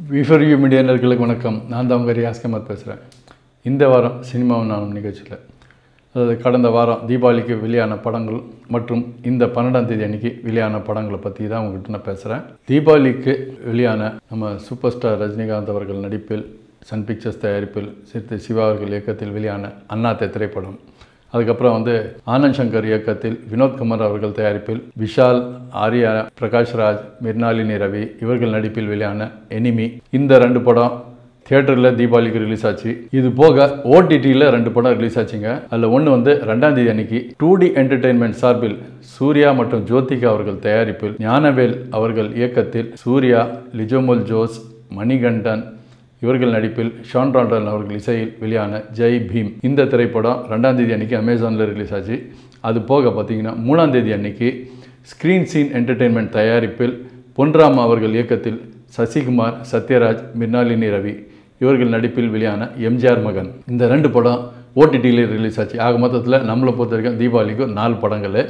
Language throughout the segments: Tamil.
விஃபர்யூ மீடியா நேயர்களுக்கு வணக்கம். நான் தான் உங்கள் ரியாஸ் அஹ்மத் பேசுகிறேன். இந்த வாரம் சினிமாவும் நானும் நிகழ்ச்சியில், அதாவது கடந்த வாரம் தீபாவளிக்கு வெளியான படங்கள் மற்றும் இந்த 12ஆம் தேதி அன்றைக்கி வெளியான படங்களை பற்றி தான் உங்கள்கிட்ட நான் பேசுகிறேன். தீபாவளிக்கு வெளியான நம்ம சூப்பர் ஸ்டார் ரஜினிகாந்த் அவர்கள் நடிப்பில் சன் பிக்சர்ஸ் தயாரிப்பில் சிறுத்தை சிவா அவர்கள் இயக்கத்தில் வெளியான அண்ணாத்தே திரைப்படம், அதுக்கப்புறம் ஆனந்த் சங்கர் இயக்கத்தில் வினோத்குமார் அவர்கள் தயாரிப்பில் விஷால், ஆர்யா, பிரகாஷ்ராஜ், மிர்னாலினி ரவி இவர்கள் நடிப்பில் வெளியான எனிமி. இந்த 2 படம் தியேட்டரில் தீபாவளிக்கு ரிலீஸ் ஆச்சு. இது போக ஓடிடியில் 2 படம் ரிலீஸ் ஆச்சுங்க. அதில் ஒன்று 2ஆம் தேதி அன்னைக்கு 2D என்டர்டெயின்மெண்ட் சார்பில் சூர்யா மற்றும் ஜோதிகா அவர்கள் தயாரிப்பில் ஞானவேல் அவர்கள் இயக்கத்தில் சூர்யா, லிஜோமோல் ஜோஸ், மணிகண்டன் இவர்கள் நடிப்பில் ஷான் ரால்டன் அவர்கள் இசையில் வெளியான ஜெய் பீம். இந்த திரைப்படம் 2ஆம் தேதி அன்றைக்கி அமேசானில் ரிலீஸ் ஆச்சு. அது போக பார்த்தீங்கன்னா 3ஆம் தேதி அன்றைக்கி ஸ்க்ரீன் சீன் என்டர்டெயின்மெண்ட் தயாரிப்பில் பொன்ராமா அவர்கள் இயக்கத்தில் சசிகுமார், சத்யராஜ், மிர்னாலினி ரவி இவர்கள் நடிப்பில் வெளியான எம்ஜிஆர் மகன். இந்த 2 படம் ஓடிடியில் ரிலீஸ் ஆச்சு. ஆக மொத்தத்தில் நம்மளை பொறுத்த வரைக்கும் தீபாவளிக்கு 4 படங்கள்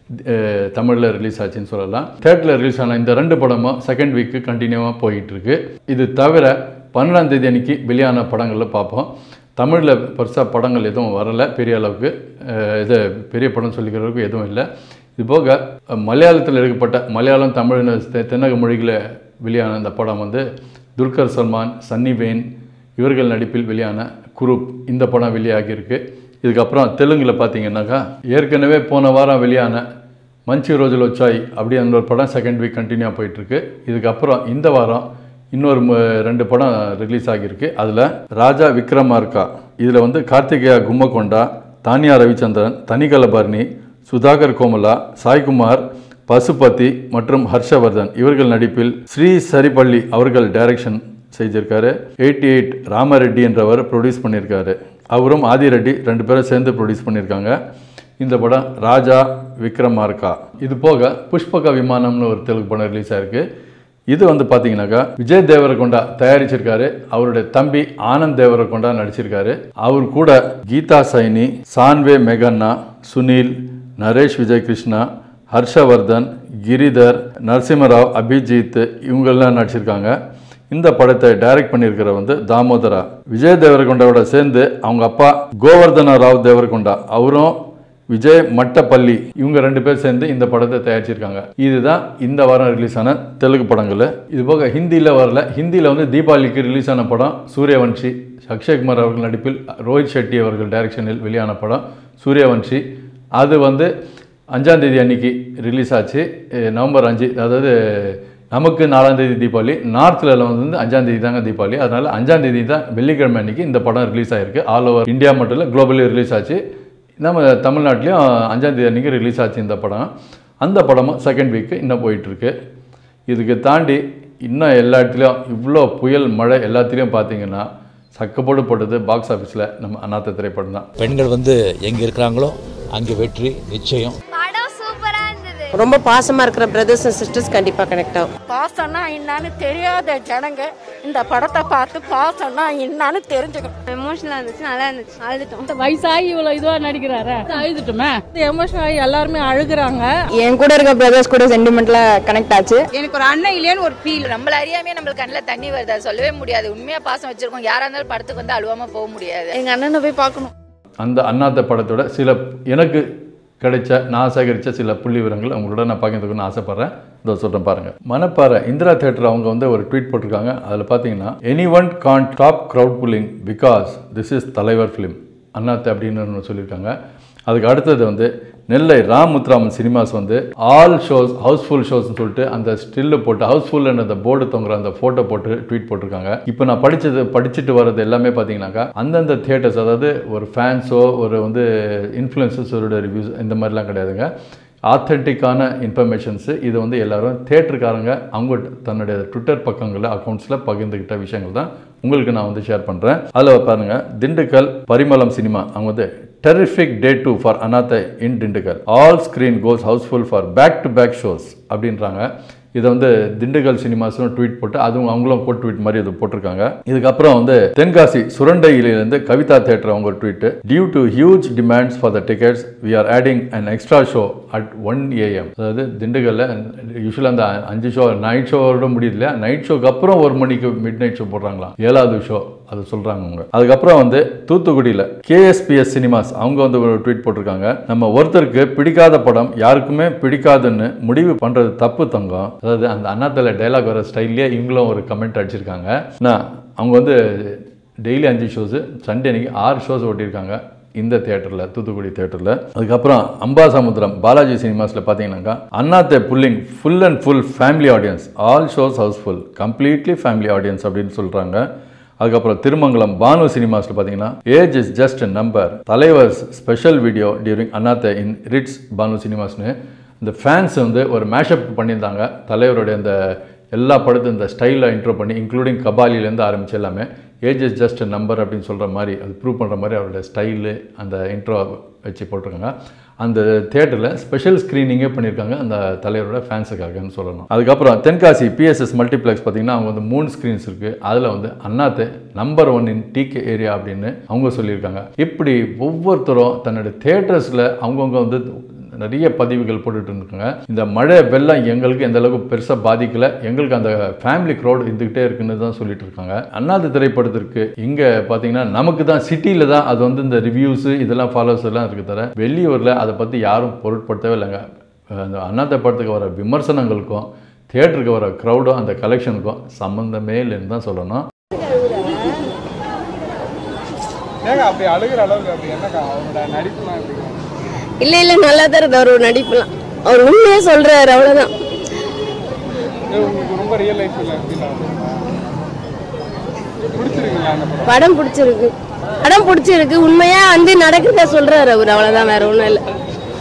தமிழில் ரிலீஸ் ஆச்சுன்னு சொல்லலாம். தேட்டரில் ரிலீஸ் ஆன இந்த 2 படமும் செகண்ட் வீக்கு கண்டினியூவாக போயிட்டுருக்கு. இது தவிர 12ஆம் தேதி அன்றைக்கி வெளியான படங்களில் பார்ப்போம். தமிழில் பெருசாக படங்கள் எதுவும் வரலை, பெரிய அளவுக்கு இது பெரிய படம் சொல்லிக்கிறதுக்கு எதுவும் இல்லை. இது போக மலையாளத்தில் எடுக்கப்பட்ட மலையாளம், தமிழ், தென்னக மொழிகளில் வெளியான இந்த படம் துல்கர் சல்மான், சன்னி வெயின் இவர்கள் நடிப்பில் வெளியான குரூப். இந்த படம் வெளியாகியிருக்கு. இதுக்கப்புறம் தெலுங்கில் பார்த்தீங்கன்னாக்கா ஏற்கனவே போன வாரம் வெளியான மஞ்சி ரோஜுல் வச்சாய் அப்படி அந்த ஒரு படம் செகண்ட் வீக் கண்டினியூவாக போயிட்டுருக்கு. இதுக்கப்புறம் இந்த வாரம் இன்னொரு 2 படம் ரிலீஸ் ஆகியிருக்கு. அதில் ராஜா விக்ரமார்கா, இதில் கார்த்திகேயா கும்மகொண்டா, தானியா ரவிச்சந்திரன், தனிகலபர்னி, சுதாகர் கோமலா, சாய்குமார், பசுபதி மற்றும் ஹர்ஷவர்தன் இவர்கள் நடிப்பில் ஸ்ரீ சரிபள்ளி அவர்கள் டைரக்ஷன் செய்திருக்காரு. 88 ராமரெட்டி என்றவர் ப்ரொடியூஸ் பண்ணியிருக்காரு. அவரும் ஆதிரெட்டி 2 பேரும் சேர்ந்து ப்ரொடியூஸ் பண்ணியிருக்காங்க. இந்த படம் ராஜா விக்ரமார்கா. இது போக புஷ்பக விமானம்னு ஒரு தெலுங்கு படம் ரிலீஸ் ஆகிருக்கு. இது பார்த்தீங்கன்னாக்கா விஜய் தேவரகொண்டா தயாரிச்சிருக்காரு. அவருடைய தம்பி ஆனந்த் தேவரகொண்டா நடிச்சிருக்காரு. அவர் கூட கீதா சைனி, சான்வே மெகன்னா, சுனில், நரேஷ் விஜய் கிருஷ்ணா, ஹர்ஷவர்தன், கிரிதர், நரசிம்மராவ், அபிஜித் இவங்கெல்லாம் நடிச்சிருக்காங்க. இந்த படத்தை டைரக்ட் பண்ணியிருக்கிற தாமோதரா. விஜய் தேவரகொண்டாவோட சேர்ந்து அவங்க அப்பா கோவர்தன ராவ் தேவரகொண்டா, அவரும் விஜய் மட்டப்பள்ளி இவங்க 2 பேர் சேர்ந்து இந்த படத்தை தயாரிச்சிருக்காங்க. இதுதான் இந்த வாரம் ரிலீஸ் ஆன தெலுங்கு படங்கள். இது போக ஹிந்தியில் வரல. ஹிந்தியில் தீபாவளிக்கு ரிலீஸ் ஆன படம் சூரியவன்ஷி. அக்ஷய்குமார் அவர்கள் நடிப்பில் ரோஹித் ஷெட்டி அவர்கள் டைரக்ஷனில் வெளியான படம் சூரியவன்ஷி. அது 5ஆம் தேதி அன்னைக்கு ரிலீஸ் ஆச்சு. நவம்பர் 5, அதாவது நமக்கு 4ஆம் தேதி தீபாவளி, நார்த்தில் 5ஆம் தேதி தாங்க தீபாவளி. அதனால் 5ஆம் தேதி தான் வெள்ளிக்கிழமை அன்றைக்கி இந்த படம் ரிலீஸ் ஆகிருக்கு. ஆல் ஓவர் இந்தியா மட்டும் இல்லை, குளோபலி ரிலீஸ் ஆச்சு. நம்ம தமிழ்நாட்டிலையும் 5ஆம் தேதி அன்றைக்கி ரிலீஸ் ஆச்சு இந்த படம். அந்த படமும் செகண்ட் வீக்கு இன்னும் போயிட்டுருக்கு. இதுக்கு தாண்டி இன்னும் எல்லா இடத்துலையும் இவ்வளோ புயல் மழை எல்லாத்துலேயும் பார்த்தீங்கன்னா சக்கப்போடு போட்டது பாக்ஸ் ஆஃபீஸில் நம்ம அண்ணாத்த திரைப்படம் தான். பெண்கள் எங்கே இருக்கிறாங்களோ அங்கே வெற்றி நிச்சயம். ரொம்ப பாசமா இருக்கிற பிரதர்ஸ் அண்ட் சிஸ்டர்ஸ் கண்டிப்பா கனெக்ட் ஆகும். பாசம்னா என்னன்னு தெரியாத ஜனங்க இந்த படத்தை பார்த்து பாசம்னா என்னன்னு தெரிஞ்சுக்கணும். எமோஷனலா இருந்துச்சு, நல்லா இருந்துச்சு, அழுதுட்டோம். வயசாகி இவ்வளவு இதுவா நடிக்கிறாரு, அழுதுட்டுமே. எமோஷனல் ஆகி எல்லாருமே அழுகுறாங்க. என் கூட இருக்க பிரதர்ஸ் கூட சென்டிமெண்ட்ல கனெக்ட் ஆச்சு. எனக்கு ஒரு அண்ணன் இல்லையான்னு ஒரு ஃபீல். நம்மள அறியாமே நம்மளுக்கு கண்ணில் தண்ணி வருது, அது சொல்லவே முடியாது. உண்மையா பாசம் வச்சிருக்கோம். யாரா இருந்தாலும் படத்துக்கு அழுவாம போக முடியாது. எங்க அண்ணனை போய் பார்க்கணும். அந்த அண்ணாத்த படத்தோட சில எனக்கு கிடைச்ச, நான் சேகரித்த சில புள்ளி விவரங்கள் அவங்களோட நான் பார்க்கறதுக்குன்னு ஆசைப்பட்றேன். இதோ சொல்கிறேன் பாருங்கள். மணப்பாறை இந்திரா தியேட்டர் அவங்க ஒரு ட்வீட் போட்டிருக்காங்க. அதில் பார்த்தீங்கன்னா anyone can't stop crowd pulling because this is தலைவர் ஃபிலிம் அண்ணாத்தே அப்படின்னு சொல்லியிருக்காங்க. அதுக்கு அடுத்தது Nellai Ramuthraman cinemas all shows housefull ஷோஸ்ன்னு சொல்லிட்டு அந்த ஸ்டில்லு போட்டு ஹவுஸ்ஃபுல்னு அந்த போர்டு தொங்குற அந்த ஃபோட்டோ போட்டு ட்வீட் போட்டிருக்காங்க. இப்போ நான் படிச்சுட்டு வர்றது எல்லாமே பார்த்தீங்கன்னாக்கா அந்தந்த தியேட்டர்ஸ், அதாவது ஒரு ஃபேன்ஸோ ஒரு இன்ஃப்ளூயன்சஸோட ரிவ்யூஸ் இந்த மாதிரிலாம் கிடையாதுங்க. ஆத்தென்டிக்கான இன்ஃபர்மேஷன்ஸு. இது எல்லோரும் தியேட்டருக்காரங்க அவங்க தன்னுடைய ட்விட்டர் பக்கங்களில் அக்கௌண்ட்ஸில் பகிர்ந்துக்கிட்ட விஷயங்கள் தான் உங்களுக்கு நான் ஷேர் பண்ணுறேன். அதில் பாருங்கள், திண்டுக்கல் பரிமளம் சினிமா அவங்க terrific day 2 for Annaatthe in Dindigul. All screen goes houseful for back-to-back shows அப்படின்றாங்க. இதை வந்து திண்டுக்கல் சினிமாஸும் ட்வீட் போட்டு அதுவும் அவங்களும் கோட் ட்வீட் மாதிரி இது போட்டிருக்காங்க. இதுக்கப்புறம் வந்து தென்காசி சுரண்டையிலிருந்து கவிதா தேட்டர் அவங்க tweet, due to huge demands for the tickets we are adding an extra show at 1 AM. அதாவது திண்டுக்கல்ல யூஸ்வலாக அந்த 5 ஷோ நைட் ஷோவோட முடியுது இல்லையா, நைட் ஷோக்கு அப்புறம் 1 மணிக்கு மிட் நைட் ஷோ போடுறாங்களா, 7வது ஷோ அது சொல்கிறாங்க அவங்க. அதுக்கப்புறம் வந்து தூத்துக்குடியில் KSPS சினிமாஸ் அவங்க வந்து ஒரு ட்வீட் போட்டிருக்காங்க, நம்ம ஒருத்தருக்கு பிடிக்காத படம் யாருக்குமே பிடிக்காதுன்னு முடிவு பண்ணுறது தப்பு தங்கம். அதாவது அந்த அண்ணாத்தல டைலாக் வர ஸ்டைல்லே இவங்களும் ஒரு கமெண்ட் அடிச்சிருக்காங்க. அவங்க வந்து டெய்லி 5 ஷோஸு, சண்டே அன்னைக்கு 6 ஷோஸ் ஓட்டியிருக்காங்க இந்த தியேட்டரில், தூத்துக்குடி தியேட்டரில். அதுக்கப்புறம் அம்பாசமுத்திரம் பாலாஜி சினிமாஸில் பார்த்தீங்கன்னாக்கா Annaatthe pulling full and full family audience, all shows housefull, completely family audience அப்படின்னு சொல்கிறாங்க. அதுக்கப்புறம் திருமங்கலம் பானு சினிமாஸில் பார்த்தீங்கன்னா ஏஜ் இஸ் ஜஸ்ட் நம்பர், தலைவர்ஸ் special video during Annaatthe in Ritz Banu சினிமாஸ்னு இந்த ஃபேன்ஸ் வந்து ஒரு மேஷப் பண்ணியிருந்தாங்க. தலைவருடைய அந்த எல்லா படத்தையும் இந்த ஸ்டைலில் இன்ட்ரோ பண்ணி இன்க்ளூடிங் கபாலிலேருந்து ஆரம்பித்து எல்லாமே ஏஜ் இஸ் ஜஸ்ட் நம்பர் அப்படின்னு சொல்கிற மாதிரி, அது ப்ரூவ் பண்ணுற மாதிரி அவருடைய ஸ்டைலு அந்த இன்ட்ரோ வச்சு போட்டிருக்காங்க. அந்த தியேட்டரில் ஸ்பெஷல் ஸ்க்ரீனிங்கே பண்ணியிருக்காங்க அந்த தலைவரோட ஃபேன்ஸுக்காகன்னு சொல்லணும். அதுக்கப்புறம் தென்காசி PSS மல்டிப்ளெக்ஸ் பார்த்திங்கன்னா அவங்க வந்து 3 ஸ்க்ரீன்ஸ் இருக்குது. அதில் வந்து Annaatthe number 1 in TK area அப்படின்னு அவங்க சொல்லியிருக்காங்க. இப்படி ஒவ்வொருத்தரும் தன்னுடைய தியேட்டர்ஸில் அவங்கவுங்க வந்து நிறைய பதிவுகள் போட்டுட்டு இருக்காங்க. இந்த மழை வெள்ளம் எங்களுக்கு எந்த அளவுக்கு பெருசாக பாதிக்கலை, எங்களுக்கு அந்த ஃபேமிலி க்ரௌட் இருந்துக்கிட்டே இருக்குன்னு தான் சொல்லிட்டு இருக்காங்க. அண்ணாத்தே திரைப்படத்திற்கு இங்கே பார்த்தீங்கன்னா நமக்கு தான் சிட்டியில் தான் அது வந்து இந்த ரிவ்யூஸு இதெல்லாம் ஃபாலோவர்ஸ் எல்லாம் இருக்குது, தவிர வெளியூரில் அதை பற்றி யாரும் பொருட்படுத்தவே இல்லைங்க. அந்த அண்ணாத்தே படத்துக்கு வர விமர்சனங்களுக்கும் தியேட்டருக்கு வர க்ரௌடும் அந்த கலெக்ஷனுக்கும் சம்மந்தமே இல்லைன்னு தான் சொல்லணும். இல்ல இல்ல நல்லா தான் இருக்கு அவரோட நடிப்புலாம், அவர் உண்மையே சொல்றாரு, அவ்வளவுதான். படம் பிடிச்சிருக்கு உண்மையா வந்து நடக்கிறத சொல்றாரு அவர், அவ்வளவுதான், வேற ஒண்ணும் இல்ல.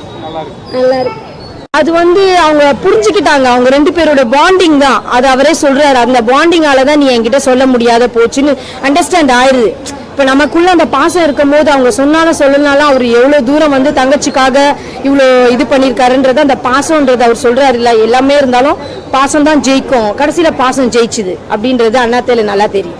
நல்லா இருக்கு. அது வந்து அவங்க புரிஞ்சுக்கிட்டாங்க, அவங்க 2 பேரோட பாண்டிங் தான், அது அவரே சொல்றாரு. அந்த பாண்டிங்கால தான் நீ என்கிட்ட சொல்ல முடியாத போச்சுன்னு அண்டர்ஸ்டாண்ட் ஆயிடுது. இப்போ நமக்குள்ள அந்த பாசம் இருக்கும் போது அவங்க சொன்னாலும் சொல்லனாலும் அவர் எவ்வளோ தூரம் வந்து தங்கச்சிக்காக இவ்வளோ இது பண்ணியிருக்காருன்றது அந்த பாசம்ன்றது அவர் சொல்றாரு. இல்லை எல்லாமே இருந்தாலும் பாசம் தான் ஜெயிக்கும், கடைசியில் பாசம் ஜெயிச்சுது அப்படின்றது அண்ணாத்தேல நல்லா தெரியும்.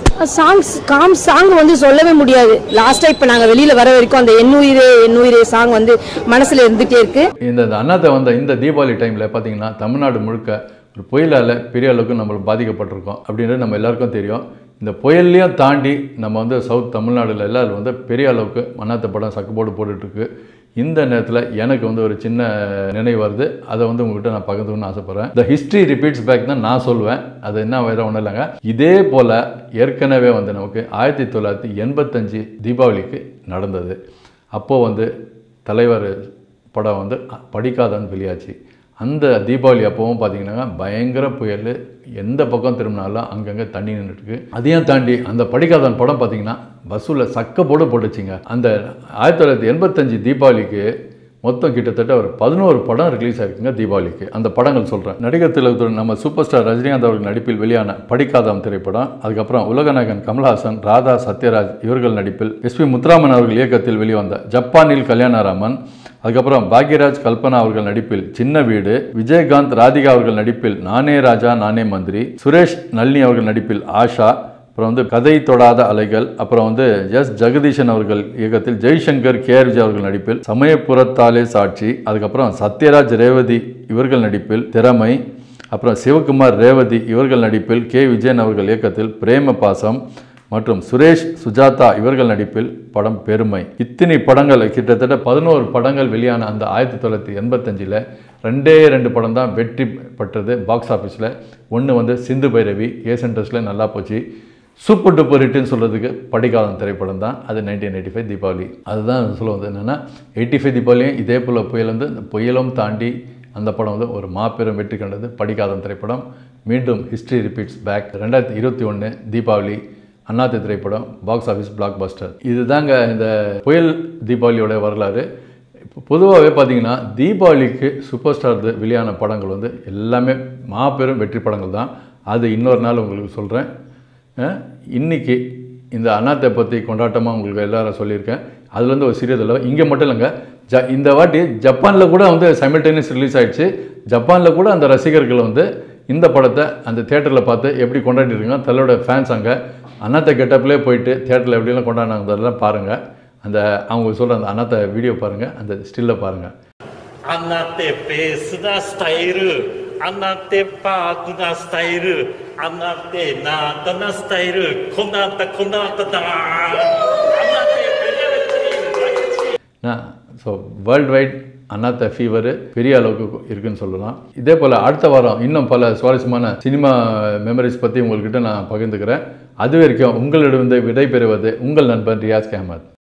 சாங் வந்து சொல்லவே முடியாது. லாஸ்ட்டாக இப்போ நாங்கள் வெளியில் வர வரைக்கும் அந்த எண்ணுயிரே சாங் வந்து மனசில் இருந்துகிட்டே இருக்கு. இந்த அண்ணாத்தே வந்த இந்த தீபாவளி டைமில் பார்த்தீங்கன்னா தமிழ்நாடு முழுக்க ஒரு புயலால் பெரிய அளவுக்கு நம்மளுக்கு பாதிக்கப்பட்டிருக்கோம் அப்படின்றது நம்ம எல்லாருக்கும் தெரியும். இந்த புயல்லையும் தாண்டி நம்ம வந்து சவுத் தமிழ்நாடுல எல்லாம் வந்து பெரிய அளவுக்கு அண்ணாத்தே படம் சக்கப்போடு போட்டுட்ருக்கு. இந்த நேரத்தில் எனக்கு வந்து ஒரு சின்ன நினைவு வருது, அதை வந்து உங்கள்கிட்ட நான் பகிர்ந்துக்கணும்னு ஆசைப்பட்றேன். த ஹிஸ்ட்ரி ரிப்பீட்ஸ் பேக் தான் நான் சொல்வேன், அது என்ன வேறு ஒன்றும் இல்லைங்க. இதே போல் ஏற்கனவே வந்து நமக்கு 1985 தீபாவளிக்கு நடந்தது. அப்போது வந்து தலைவர் படம் வந்து படிக்காதன்னு வெளியாச்சு. அந்த தீபாவளி அப்போவும் பார்த்தீங்கன்னா பயங்கர புயல், எந்த பக்கம் திரும்பினாலும் அங்கங்கே தண்ணி நின்றுட்டுருக்கு. அதையும் தாண்டி அந்த படிக்காதன் படம் பார்த்தீங்கன்னா பஸ்ஸில் சக்கப்போடு போட்டுச்சிங்க. அந்த 1985 தீபாவளிக்கு மொத்தம் கிட்டத்தட்ட ஒரு 11 படம் ரிலீஸ் ஆகிருக்குங்க தீபாவளிக்கு. அந்த படங்கள் சொல்கிறேன். நடிகர் திலகத்துடன் நம்ம சூப்பர் ஸ்டார் ரஜினிகாந்த் அவர்கள் நடிப்பில் வெளியான படிக்காதம் திரைப்படம், அதுக்கப்புறம் உலகநாயகன் கமல்ஹாசன், ராதா சத்யராஜ் இவர்கள் நடிப்பில் SP முத்துராமன் அவர்கள் இயக்கத்தில் வெளிவந்த ஜப்பானில் கல்யாணராமன், அதுக்கப்புறம் பாக்யராஜ் கல்பனா அவர்கள் நடிப்பில் சின்ன வீடு, விஜயகாந்த் ராதிகா அவர்கள் நடிப்பில் நானே ராஜா நானே மந்திரி, சுரேஷ் நளினி அவர்கள் நடிப்பில் ஆஷா, அப்புறம் வந்து கதை தொடாத அலைகள், அப்புறம் வந்து எஸ் ஜெகதீஷன் அவர்கள் இயக்கத்தில் ஜெய்சங்கர் KR விஜய் அவர்கள் நடிப்பில் சமயபுரத்தாலே சாட்சி, அதுக்கப்புறம் சத்யராஜ் ரேவதி இவர்கள் நடிப்பில் திறமை, அப்புறம் சிவகுமார் ரேவதி இவர்கள் நடிப்பில் K விஜயன் அவர்கள் இயக்கத்தில் பிரேம பாசம் மற்றும் சுரேஷ் சுஜாதா இவர்கள் நடிப்பில் படம் பெருமை. இத்தனை படங்கள் கிட்டத்தட்ட 11 படங்கள் வெளியான அந்த 1985 2 படம் தான் வெற்றி பெற்றது பாக்ஸ் ஆஃபீஸில். ஒன்று வந்து சிந்து பைரவி ஏ சென்டர்ஸில் நல்லா போச்சு. சூப்பர் டூப்பர் ஹிட்னு சொல்கிறதுக்கு படிக்காதம் திரைப்படம் தான், அது 1985 தீபாவளி. அதுதான் சொல்ல வந்து என்னென்னா 85 தீபாவளியும் இதே போல் புயல் வந்து இந்த புயலும் தாண்டி அந்த படம் வந்து ஒரு மாபெரும் வெற்றி கண்டது படிக்காதம் திரைப்படம். மீண்டும் history repeats back. 2021 Deepavali Annaatthe திரைப்படம் பாக்ஸ் ஆஃபீஸ் பிளாக் பஸ்டர். இதுதாங்க இந்த புயல் தீபாவளியோட வரலாறு. இப்போ பொதுவாகவே பார்த்தீங்கன்னா தீபாவளிக்கு சூப்பர் ஸ்டார் வெளியான படங்கள் வந்து எல்லாமே மாபெரும் வெற்றி படங்கள் தான். அது இன்னொரு நாள் உங்களுக்கு சொல்கிறேன். இன்றைக்கி இந்த அண்ணாத்தே பற்றி கொண்டாட்டமாக உங்களுக்கு எல்லாரும் சொல்லியிருக்கேன். அதுலேருந்து ஒரு சிறிய தடவை இங்கே மட்டும் இல்லைங்க, இந்த வாட்டி ஜப்பானில் கூட வந்து சைமல்டேனியஸ் ரிலீஸ் ஆகிடுச்சு. ஜப்பானில் கூட அந்த ரசிகர்கள் வந்து இந்த படத்தை அந்த தியேட்டரில் பார்த்து எப்படி கொண்டாடிருக்காங்க தன்னோட ஃபேன்ஸ் அங்கே அண்ணாத்தை கெட்டப்லேயே போயிட்டு தியேட்டரில் எப்படிலாம் கொண்டாடினாங்கிறதெல்லாம் பாருங்கள். அந்த அவங்க சொல்கிற அந்த அண்ணாத்தை வீடியோ பாருங்கள், அந்த ஸ்டில்லை பாருங்கள். Annaatthe பேசுதா ஸ்டைரு, Annaatthe பாக்குதா ஸ்டைரு, Annaatthe நாத்தன ஸ்டைரு, கொண்டாட்ட so world wide Annaatthe fever பெரிய அளவுக்கு இருக்குன்னு சொல்லலாம். இதே போல் அடுத்த வாரம் இன்னும் பல சுவாரஸ்யமான சினிமா மெமரிஸ் பற்றி உங்கள்கிட்ட நான் பகிர்ந்துக்கிறேன். அது வரைக்கும் உங்களிடம் விடை பெறுவது உங்கள் நண்பன் ரியாஸ் அஹ்மத்.